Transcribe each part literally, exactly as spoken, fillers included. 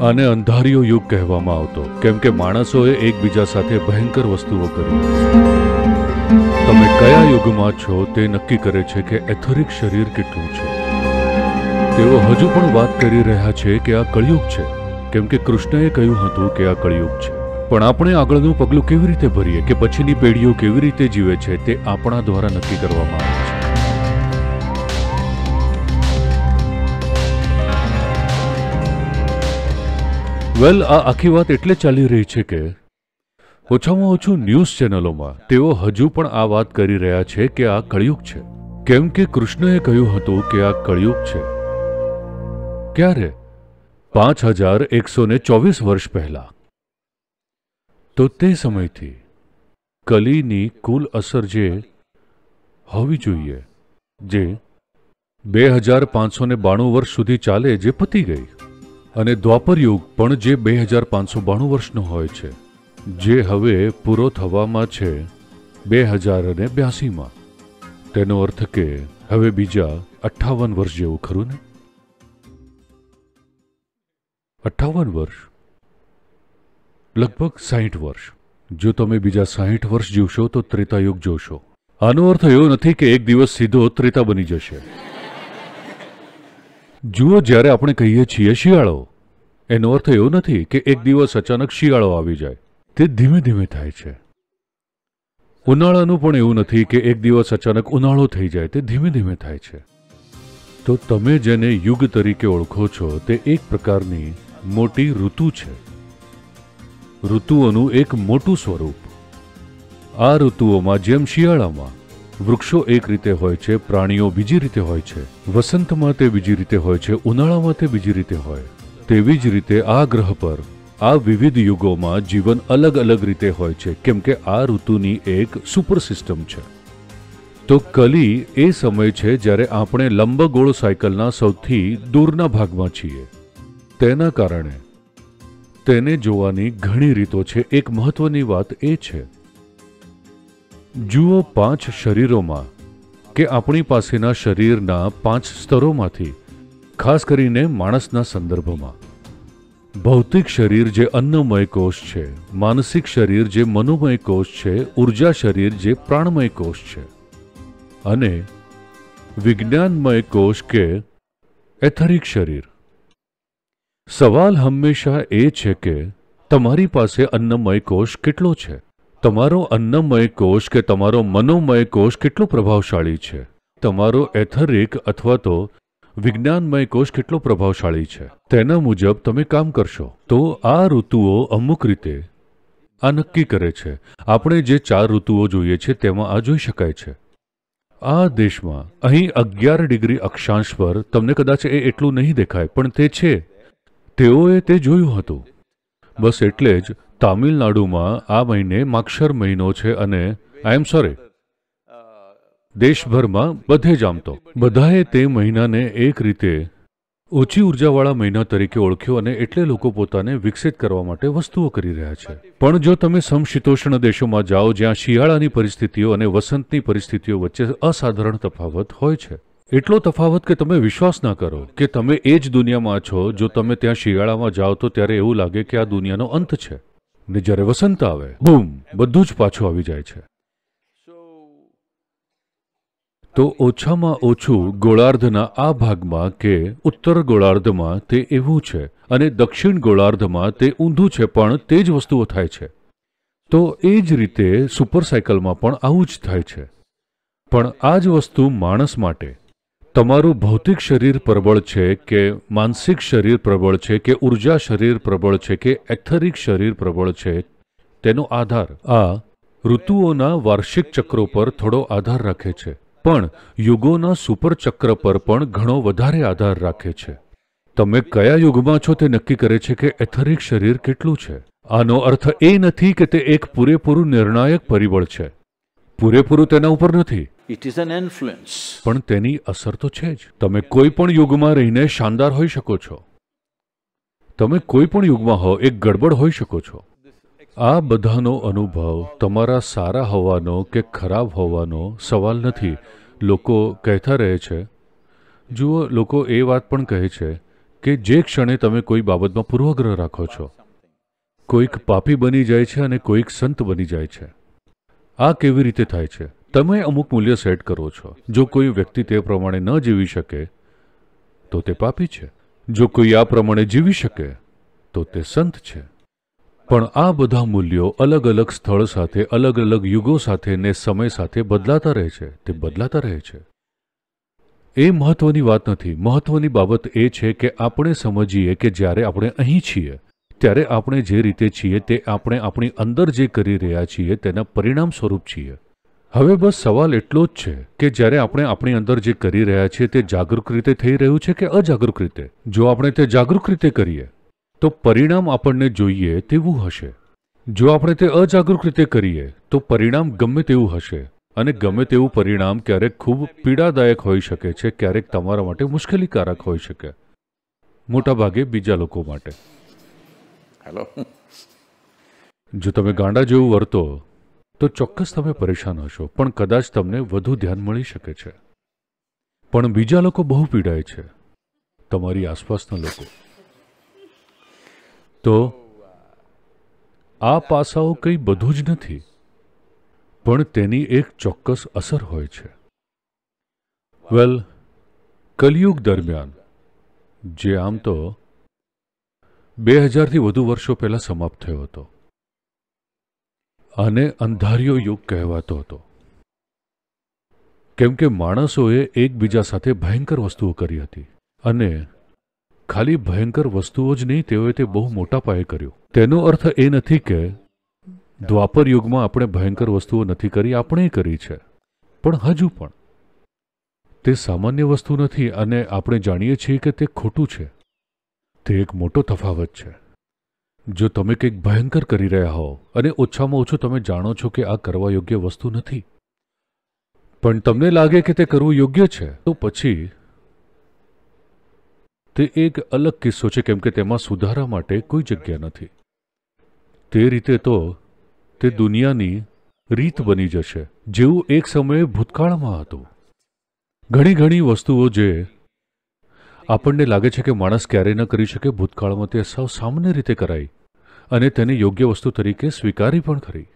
આને અંધારિયો યુગ કહેવામાં આવતો, કેમ કે માણસોએ એકબીજા સાથે ભયંકર વસ્તુઓ કરી. તમે કયા યુગમાં છો તે નક્કી કરે છે કે એથરિક શરીર કેટલું છે. તેઓ હજુ પણ વાત કરી રહ્યા છે કે આ કળિયુગ છે, કેમ કે કૃષ્ણએ કહ્યું હતું કે આ કળિયુગ છે. પણ આપણે આગળનું પગલું કેવી રીતે ભરીએ કે પછીની પેઢીઓ કેવી રીતે જીવે છે તે આપણા દ્વારા નક્કી કરવામાં આવે છે. વેલ, આ આખી વાત એટલે ચાલી રહી છે કે ઓછામાં ઓછું ન્યૂઝ ચેનલોમાં તેઓ હજુ પણ આ વાત કરી રહ્યા છે કે આ કળિયુગ છે, કેમ કે કૃષ્ણએ કહ્યું હતું કે આ કળિયુગ છે. ક્યારે? પાંચ હજાર એકસો ને ચોવીસ વર્ષ પહેલા. તો તે સમયથી કલીની કુલ અસર જે હોવી જોઈએ, જે બે હજાર પાંચસો ને બાણું વર્ષ સુધી ચાલે, જે પતી ગઈ, અને દ્વાપર યુગ પણ જે બે હજાર પાંચસો બાણું વર્ષનો હોય છે, જે હવે પૂરો થવામાં છે બે હજાર અને બ્યાસીમાં. તેનો અર્થ કે હવે બીજા અઠ્ઠાવન વર્ષ જેવું, ખરું ને? અઠ્ઠાવન વર્ષ, લગભગ સાહીઠ વર્ષ. જો તમે બીજા સાહીઠ વર્ષ જીવશો તો ત્રેતાયુગ જોશો. આનો અર્થ એવો નથી કે એક દિવસ સીધો ત્રેતા બની જશે. જુઓ, જ્યારે આપણે કહીએ છીએ શિયાળો, એનો અર્થ એવો નથી કે એક દિવસ અચાનક શિયાળો આવી જાય. તે ધીમે ધીમે થાય છે. ઉનાળાનું પણ એવું નથી કે એક દિવસ અચાનક ઉનાળો થઈ જાય. તે ધીમે ધીમે થાય છે. તો તમે જેને યુગ તરીકે ઓળખો છો તે એક પ્રકારની મોટી ઋતુ છે, ઋતુઓનું એક મોટું સ્વરૂપ. આ ઋતુઓમાં જેમ શિયાળામાં વૃક્ષો એક રીતે હોય છે, પ્રાણીઓ બીજી રીતે હોય છે, વસંતમાં તે બીજી રીતે હોય છે, ઉનાળામાં તે બીજી રીતે હોય, તેવી જ રીતે આ ગ્રહ પર આ વિવિધ યુગોમાં જીવન અલગ અલગ રીતે હોય છે, કેમ કે આ ઋતુની એક સુપર સિસ્ટમ છે. તો કલી એ સમય છે જ્યારે આપણે લંબગોળ સાયકલના સૌથી દૂરના ભાગમાં છીએ. તેના કારણે તેને જોવાની ઘણી રીતો છે. એક મહત્વની વાત એ છે, જુઓ, પાંચ શરીરોમાં કે આપણી પાસેના શરીરના પાંચ સ્તરોમાંથી, ખાસ કરીને માણસના સંદર્ભમાં, ભૌતિક શરીર જે અન્નમય કોષ છે, માનસિક શરીર જે મનોમય કોષ છે, ઉર્જા શરીર જે પ્રાણમય કોષ છે, અને વિજ્ઞાનમય કોષ કે એથરિક શરીર. સવાલ હંમેશા એ છે કે તમારી પાસે અન્નમય કોષ કેટલો છે? તમારો અન્નમય કોષ કે તમારો મનોમય કોષ કેટલો પ્રભાવશાળી છે? તમારો એથરિક અથવા તો વિજ્ઞાનમય કોષ કેટલો પ્રભાવશાળી છે? તેના મુજબ તમે કામ કરશો. તો આ ઋતુઓ અમુક રીતે આ નક્કી કરે છે. આપણે જે ચાર ઋતુઓ જોઈએ છે તેમાં આ જોઈ શકાય છે. આ દેશમાં અહીં અગિયાર ડિગ્રી અક્ષાંશ પર તમને કદાચ એ એટલું નહીં દેખાય, પણ તે છે. તેઓએ તે જોયું હતું. બસ એટલે જ તામિલનાડુમાં આ મહિને માગશર મહિનો છે, અને આઈ એમ સોરી, દેશભરમાં બધે જ આમ તો બધાએ તે મહિનાને એક રીતે ઓછી ઉર્જાવાળા મહિના તરીકે ઓળખ્યો, અને એટલે લોકો પોતાને વિકસિત કરવા માટે વસ્તુઓ કરી રહ્યા છે. પણ જો તમે સમશીતોષ્ણ દેશોમાં જાઓ, જ્યાં શિયાળાની પરિસ્થિતિઓ અને વસંતની પરિસ્થિતિઓ વચ્ચે અસાધારણ તફાવત હોય છે, એટલો તફાવત કે તમે વિશ્વાસ ના કરો કે તમે એ જ દુનિયામાં છો. જો તમે ત્યાં શિયાળામાં જાઓ તો ત્યારે એવું લાગે કે આ દુનિયાનો અંત છે, ને જ્યારે વસંત આવે, બૂમ, બધું જ પાછું આવી જાય છે. તો ઓછામાં ઓછું ગોળાર્ધના આ ભાગમાં કે ઉત્તર ગોળાર્ધમાં તે એવું છે, અને દક્ષિણ ગોળાર્ધમાં તે ઊંધું છે, પણ તે જ વસ્તુઓ થાય છે. તો એ જ રીતે સુપર સાયકલમાં પણ આવું જ થાય છે. પણ આ જ વસ્તુ માણસ માટે, તમારું ભૌતિક શરીર પ્રબળ છે કે માનસિક શરીર પ્રબળ છે કે ઉર્જા શરીર પ્રબળ છે કે એથરિક શરીર પ્રબળ છે, તેનો આધાર આ ઋતુઓના વાર્ષિક ચક્રો પર થોડો આધાર રાખે છે, પણ યુગોના સુપર ચક્ર પર પણ ઘણો વધારે આધાર રાખે છે. તમે કયા યુગમાં છો તે નક્કી કરે છે કે એથરિક શરીર કેટલું છે. આનો અર્થ એ નથી કે તે એક પૂરેપૂરું નિર્ણાયક પરિબળ છે. પૂરેપૂરું તેના ઉપર નથી. It is an influence. પણ તેની અસર તો છે જ. તમે કોઈ પણ યુગમાં રહીને શાનદાર હોઈ શકો છો. તમે કોઈ પણ યુગમાં હો એક ગડબડ હોઈ શકો છો. આ બધાનો અનુભવ તમારા સારા હોવાનો કે ખરાબ હોવાનો સવાલ નથી. લોકો કહેતા રહે છે, જુઓ, લોકો એ વાત પણ કહે છે કે જે ક્ષણે તમે કોઈ બાબતમાં પૂર્વગ્રહ રાખો છો, કોઈક પાપી બની જાય છે અને કોઈક સંત બની જાય છે. આ કેવી રીતે થાય છે? તમે અમુક મૂલ્ય સેટ કરો છો. જો કોઈ વ્યક્તિ તે પ્રમાણે ન જીવી શકે તો તે પાપી છે. જો કોઈ આ પ્રમાણે જીવી શકે તો તે સંત છે. પણ આ બધા મૂલ્યો અલગ અલગ સ્થળ સાથે, અલગ અલગ યુગો સાથે ને સમય સાથે બદલાતા રહે છે. તે બદલાતા રહે છે. એ મહત્વની વાત નથી. મહત્વની બાબત એ છે કે આપણે સમજીએ કે જ્યારે આપણે અહીં છીએ ત્યારે આપણે જે રીતે છીએ તે આપણે આપણી અંદર જે કરી રહ્યા છીએ તેના પરિણામ સ્વરૂપ છીએ. હવે બસ સવાલ એટલો જ છે કે જ્યારે આપણે આપણી અંદર જે કરી રહ્યા છીએ તે જાગૃત રીતે થઈ રહ્યું છે કે અજાગૃત રીતે. જો આપણે તે જાગૃત રીતે કરીએ તો પરિણામ આપણને જોઈએ તેવું હશે. જો આપણે તે અજાગૃત રીતે કરીએ તો પરિણામ ગમે તેવું હશે. અને ગમે તેવું પરિણામ ક્યારેક ખૂબ પીડાદાયક હોઈ શકે છે, ક્યારેક તમારા માટે મુશ્કેલીકારક હોઈ શકે, મોટાભાગે બીજા લોકો માટે. હેલો. જો તમે ગાંડા જેવું વર્તો તો ચોક્કસ તમે પરેશાન હશો, પણ કદાચ તમને વધુ ધ્યાન મળી શકે છે. પણ બીજા લોકો બહુ પીડાય છે, તમારી આસપાસના લોકો. તો આ પાસાઓ કંઈ બધું જ નથી, પણ તેની એક ચોક્કસ અસર હોય છે. વેલ, કલિયુગ દરમિયાન, જે આમ તો બે હજારથી વધુ વર્ષો પહેલા સમાપ્ત થયો હતો અને અંધારિયો યુગ કહેવાતો હતો, કેમ કે માણસોએ એકબીજા સાથે ભયંકર વસ્તુઓ કરી હતી. અને ખાલી ભયંકર વસ્તુઓ જ નહીં, તેઓએ તે બહુ મોટા પાયે કર્યું. તેનો અર્થ એ નથી કે દ્વાપર યુગમાં આપણે ભયંકર વસ્તુઓ નથી કરી, આપણે કરી છે, પણ હજુ પણ તે સામાન્ય વસ્તુ નથી અને આપણે જાણીએ છીએ કે તે ખોટું છે. તે એક મોટો તફાવત છે. જો તમે કંઈક ભયંકર કરી રહ્યા હો અને ઓછામાં ઓછું તમે જાણો છો કે આ કરવા યોગ્ય વસ્તુ નથી, પણ તમને લાગે કે તે કરવું યોગ્ય છે, તો પછી તે એક અલગ કિસ્સો છે, કેમ કે તેમાં સુધારા માટે કોઈ જગ્યા નથી. તે રીતે તો તે દુનિયાની રીત બની જશે, જેવું એક સમયે ભૂતકાળમાં હતું. ઘણી ઘણી વસ્તુઓ જે આપણને લાગે છે કે માણસ ક્યારેય ન કરી શકે, ભૂતકાળમાં તે સાવ સામાન્ય રીતે કરાઈ અને તેને યોગ્ય વસ્તુ તરીકે સ્વીકારી પણ ખરી.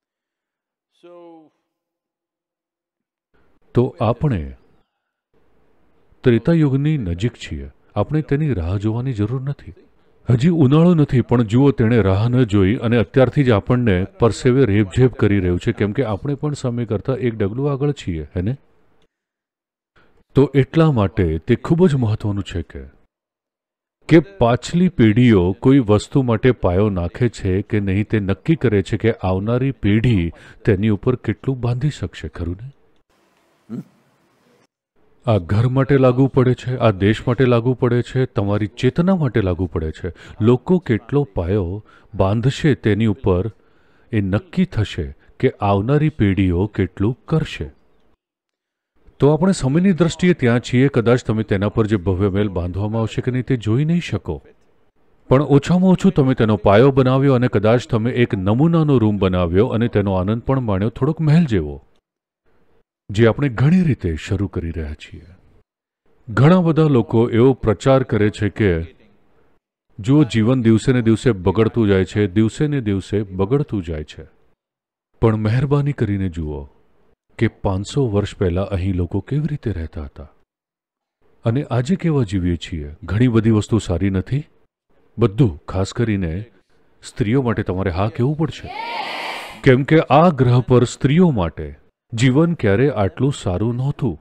તો આપણે ત્રેતાયુગની નજીક છીએ. આપણે તેની રાહ જોવાની જરૂર નથી. હજી ઉનાળો નથી, પણ જુઓ, તેણે રાહ ન જોઈ અને અત્યારથી જ આપણને પરસેવે રેબઝેબ કરી રહ્યું છે, કેમ કે આપણે પણ સમય કરતાં એક ડગલું આગળ છીએ, હે ને? તો એટલા માટે તે ખૂબ જ મહત્વનું છે કે કે પાછલી પેઢીઓ કોઈ વસ્તુ માટે પાયો નાખે છે કે નહીં, તે નક્કી કરે છે કે આવનારી પેઢી તેની ઉપર કેટલું બાંધી શકશે, ખરું ને? આ ઘર માટે લાગુ પડે છે, આ દેશ માટે લાગુ પડે છે, તમારી ચેતના માટે લાગુ પડે છે. લોકો કેટલો પાયો બાંધશે તેની ઉપર એ નક્કી થશે કે આવનારી પેઢીઓ કેટલું કરશે. તો આપણે સમયની દ્રષ્ટિએ ત્યાં છીએ. કદાચ તમે તેના પર જે ભવ્ય મહેલ બાંધવામાં આવશે કે નહીં તે જોઈ નહીં શકો, પણ ઓછામાં ઓછું તમે તેનો પાયો બનાવ્યો અને કદાચ તમે એક નમૂનાનો રૂમ બનાવ્યો અને તેનો આનંદ પણ માણ્યો, થોડોક મહેલ જેવો, જે આપણે ઘણી રીતે શરૂ કરી રહ્યા છીએ. ઘણા બધા લોકો એવો પ્રચાર કરે છે કે જો જીવન દિવસે ને દિવસે બગડતું જાય છે, દિવસે ને દિવસે બગડતું જાય છે, પણ મહેરબાની કરીને જુઓ કે પાંચસો વર્ષ પહેલા અહીં લોકો કેવી રીતે રહેતા હતા અને આજે કેવા જીવીએ છીએ. ઘણી બધી વસ્તુ સારી નથી, બધું, ખાસ કરીને સ્ત્રીઓ માટે તમારે હા કહેવું પડશે, કેમ કે આ ગ્રહ પર સ્ત્રીઓ માટે જીવન ક્યારે આટલું સારું નહોતું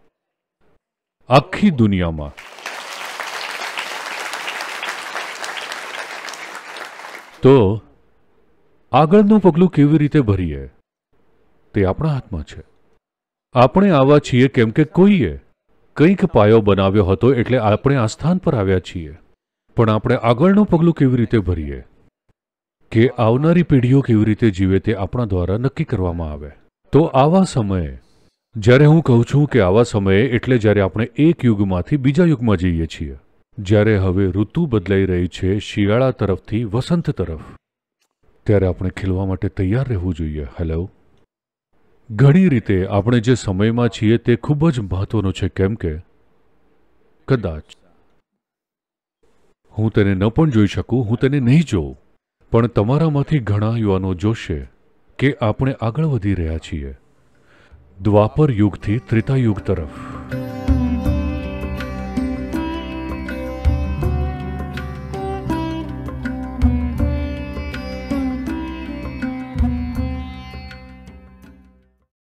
આખી દુનિયામાં. તો આગળનું પગલું કેવી રીતે ભરીએ તે આપણા હાથમાં છે. આપણે આવા છીએ કેમ કે કોઈએ કંઈક પાયો બનાવ્યો હતો, એટલે આપણે આ સ્થાન પર આવ્યા છીએ. પણ આપણે આગળનું પગલું કેવી રીતે ભરીએ કે આવનારી પેઢીઓ કેવી રીતે જીવે તે આપણા દ્વારા નક્કી કરવામાં આવે. તો આવા સમયે, જ્યારે હું કહું છું કે આવા સમયે, એટલે જ્યારે આપણે એક યુગમાંથી બીજા યુગમાં જઈએ છીએ, જ્યારે હવે ઋતુ બદલાઈ રહી છે શિયાળા તરફથી વસંત તરફ, ત્યારે આપણે ખીલવા માટે તૈયાર રહેવું જોઈએ. હેલો. ઘણી રીતે આપણે જે સમયમાં છીએ તે ખૂબ જ મહત્વનો છે, કેમ કે કદાચ હું તેને ન પણ જોઈ શકું, હું તેને નહીં જોઉં, પણ તમારામાંથી ઘણા યુવાનો જોશે કે આપણે આગળ વધી રહ્યા છીએ દ્વાપર યુગથી ત્રેતા યુગ તરફ.